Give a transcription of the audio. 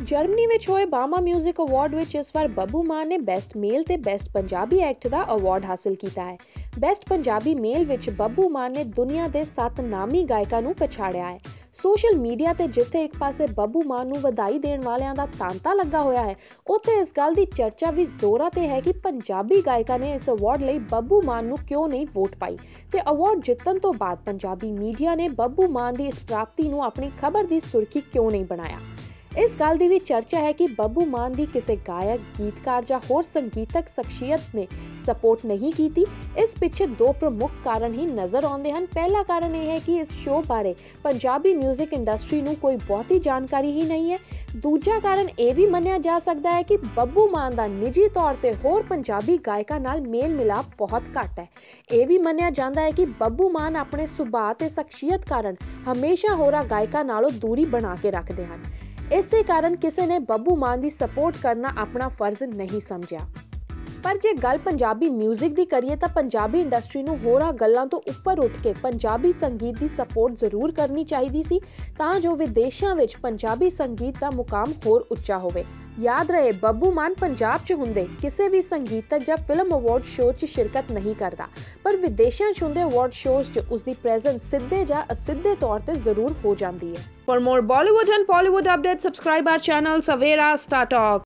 Germany विच होए बामा music award which इस बार बब्बू मान ने बेस्ट मेल ते बेस्ट पंजाबी एक्ट का अवार्ड हासिल किया है। बेस्ट पंजाबी मेल विच बब्बू मान ने दुनिया के 7 नामी गायकों नूं पछाड़िया है। सोशल मीडिया ते जिथे एक पासे बब्बू मान नूं वधाई देण वालियां दा तांता लगा होया है, उत्थे इस गल दी चर्चा भी जोरा ते है कि पंजाबी गायकों ने इस अवार्ड लई बब्बू मान नूं क्यों नहीं वोट पाई ते अवार्ड जितण तो बाद पंजाबी मीडिया ने बब्बू मान दी इस प्राप्ति नूं अपनी खबर दी सुर्खी क्यों नहीं बनाया। इस गल की भी चर्चा है कि बब्बू मान की किसी गायक, गीतकार या होर संगीतक शख्सियत ने सपोर्ट नहीं की थी। इस पिछे 2 प्रमुख कारण ही नज़र आते हैं। पहला कारण यह है कि इस शो बारे पंजाबी म्यूजिक इंडस्ट्री नूं कोई बहुती जानकारी ही नहीं है। दूजा कारण यह भी मन्निया जा सकता है कि बब्बू मान का निजी तौर पर होर पंजाबी गायकों नाल मेल मिलाप बहुत घट है। यह भी मन्निया जाता है कि बब्बू मान अपने सुभाਅ ते शख्सियत कारण हमेशा होरा गायकों नालों दूरी बना के रखते हैं। इसे कारण किसी ने बब्बू मान की सपोर्ट करना अपना फर्ज नहीं समझा। पर जे गल पंजाबी म्यूजिक की करिए तो पंजाबी इंडस्ट्री नूं होरां गल्लां तो उपर उठ के पंजाबी संगीत की सपोर्ट जरूर करनी चाहिए सी, तां जो विदेशों विच पंजाबी संगीत का मुकाम होर उच्चा होवे। याद रहे, बब्बू मान पंजाब च हुंदे किसी भी संगीतक या फिल्म अवार्ड शो च शिरकत नहीं करता, पर विदेशों च हुंदे अवार्ड शोज च उसकी प्रेजेंस सीधे या असीधे तौर पर जरूर हो जाती है। For more Bollywood and Bollywood update subscribe our channel Savera star talk.